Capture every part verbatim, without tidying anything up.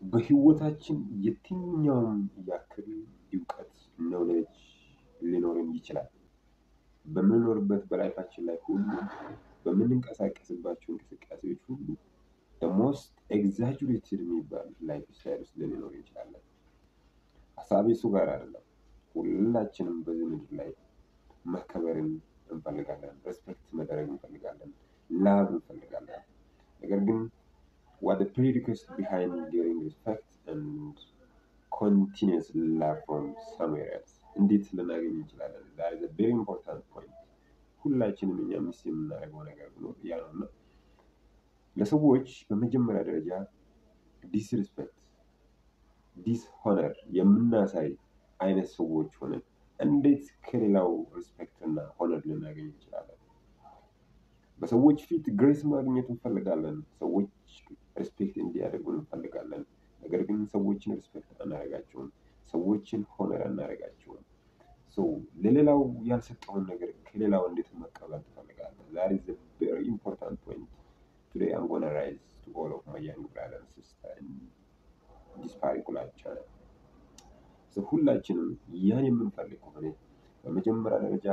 በህይወታችን የትኛውም ያክል እውቀት knowledge ሊኖርን ይችላል። በምንኖርበት በላይፋችን ላይ ሁሉ በምንንቀሳቀስባቸው እንቅስቃሴዎች ሁሉ the most exaggerated የሚባል ላይፍ ስታይል ውስጥ ልንኖር እንችላለን። ሀሳቤ እሱ ጋር አይደለም። ሁላችንም በዚህ ምድር ላይ መከበርን እንፈልጋለን፣ ሬስፔክት መደረግ እንፈልጋለን፣ ላቭ እንፈልጋለን። ነገር ግን what the prerequisite behind getting respect and continuous love from somewhere else እንዴት ልናገኝ እንችላለን? that is a very important point። ሁላችንም እኛ ሚስ የምናደርገው ነገር ነው ያ ነው። ለሰዎች በመጀመሪያ ደረጃ ዲስሪስፔክት ዲስሆነር የምናሳይ አይነት ሰዎች ሆነን እንዴት ከሌላው ሪስፔክት እና ሆነር ልናገኝ እንችላለን? በሰዎች ፊት ግሬስ ማግኘት እንፈልጋለን። ሰዎች ሪስፔክት እንዲያደርጉን እንፈልጋለን። ነገር ግን ሰዎችን ሪስፔክት አናደርጋቸውም። ሰዎችን ሆነር አናደርጋቸውም። ሶ ለሌላው ያልሰጠውን ነገር ከሌላው እንዴት መቀበል ትፈልጋለህ? that is a very important point. Today I'm going to rise to all of my young brothers and sisters in this particular channel. So ሁላችንም ያን የምንፈልግ ከሆነ በመጀመሪያ ደረጃ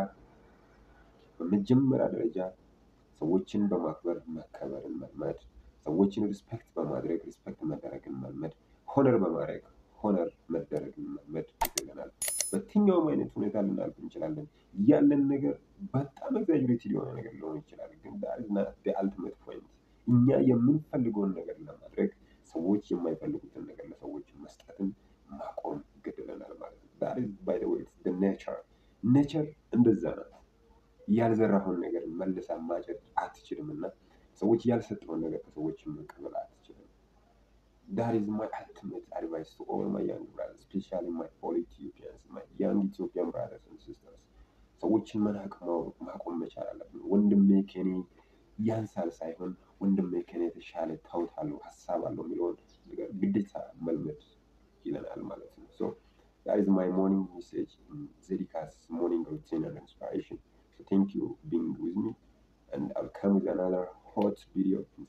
በመጀመሪያ ደረጃ ሰዎችን በማክበር መከበርን መልመድ፣ ሰዎችን ሪስፔክት በማድረግ ሪስፔክት መደረግን መልመድ፣ ሆነር በማድረግ ሆነር መደረግን መልመድ ይገለናል። በየትኛውም አይነት ሁኔታ ልናልፍ እንችላለን። ያለን ነገር በጣም ኤግዛጀሬትድ የሆነ ነገር ሊሆን ይችላል፣ ግን that is not the ultimate point። እኛ የምንፈልገውን ነገር ለማድረግ ሰዎች የማይፈልጉትን ነገር ለሰዎች መስጠትን ማቆም ይገደለናል ማለት ነው። that is by the way it's the nature nature እንደዛ ነው። ያልዘራኸውን ነገር መልሰ ማጨድ አትችልምና ሰዎች ያልሰጠውን ነገር ከሰዎች መቀበል አትችልም። that is my ultimate advice to all my young brothers, especially my all Ethiopians, my young Ethiopian brothers and sisters. ሰዎችን መናቅ ማቆም መቻል አለብን። ወንድሜ ከኔ ያንሳል ሳይሆን ወንድሜ ከኔ የተሻለ ታውት አለው ሀሳብ አለው የሚለውን ነገር ግዴታ መልመድ ይለናል ማለት ነው። so that is my morning message in Zedika's morning routine and inspiration. So thank you for being with me, and I'll come with another hot video